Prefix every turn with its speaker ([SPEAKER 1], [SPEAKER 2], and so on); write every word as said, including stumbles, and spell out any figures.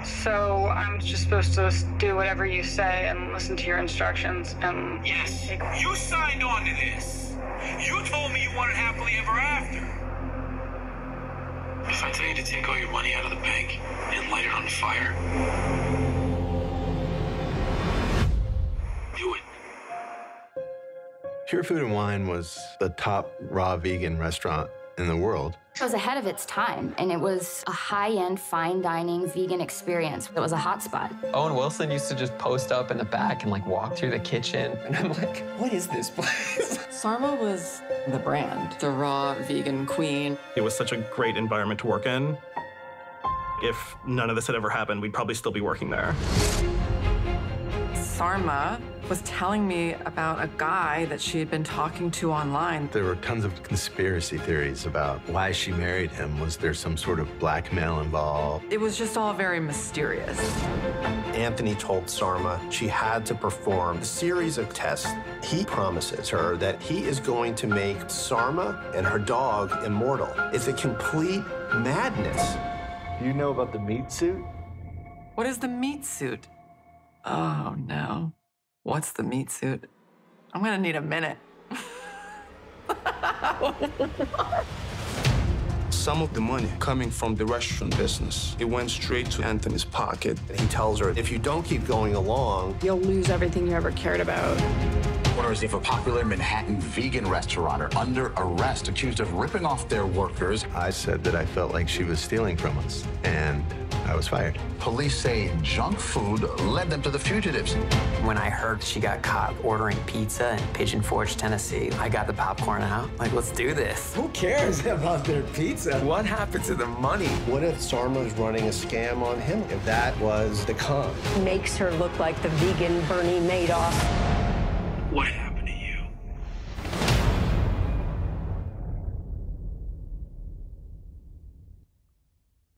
[SPEAKER 1] So I'm just supposed to do whatever you say and listen to your instructions and...
[SPEAKER 2] Yes, you signed on to this. You told me you wanted happily ever after.
[SPEAKER 3] If I tell you to take all your money out of the bank and light it on fire, do it.
[SPEAKER 4] Pure Food and Wine was the top raw vegan restaurant in the world.
[SPEAKER 5] It was ahead of its time, and it was a high-end, fine dining vegan experience. It was a hotspot.
[SPEAKER 6] Owen Wilson used to just post up in the back and like walk through the kitchen. And I'm like, what is this place?
[SPEAKER 7] Sarma was the brand, the raw vegan queen.
[SPEAKER 8] It was such a great environment to work in. If none of this had ever happened, we'd probably still be working there.
[SPEAKER 7] Sarma was telling me about a guy that she had been talking to online.
[SPEAKER 4] There were tons of conspiracy theories about why she married him. Was there some sort of blackmail involved?
[SPEAKER 7] It was just all very mysterious.
[SPEAKER 9] Anthony told Sarma she had to perform a series of tests. He promises her that he is going to make Sarma and her dog immortal. It's a complete madness.
[SPEAKER 10] You know about the meat suit?
[SPEAKER 7] What is the meat suit? Oh, no. What's the meat suit? I'm gonna need a minute.
[SPEAKER 11] Some of the money coming from the restaurant business, it went straight to Anthony's pocket.
[SPEAKER 9] He tells her, if you don't keep going along,
[SPEAKER 1] You'll lose everything you ever cared about.
[SPEAKER 12] Owners of a popular Manhattan vegan restaurant are under arrest, accused of ripping off their workers.
[SPEAKER 4] I said that I felt like she was stealing from us, and I was fired.
[SPEAKER 12] Police say junk food led them to the fugitives.
[SPEAKER 6] When I heard she got caught ordering pizza in Pigeon Forge, Tennessee, I got the popcorn out. Like, let's do this.
[SPEAKER 10] Who cares about their pizza?
[SPEAKER 6] What happened to the money?
[SPEAKER 9] what if Sarma was running a scam on him? If that was the con?
[SPEAKER 13] Makes her look like the vegan Bernie Madoff.
[SPEAKER 3] What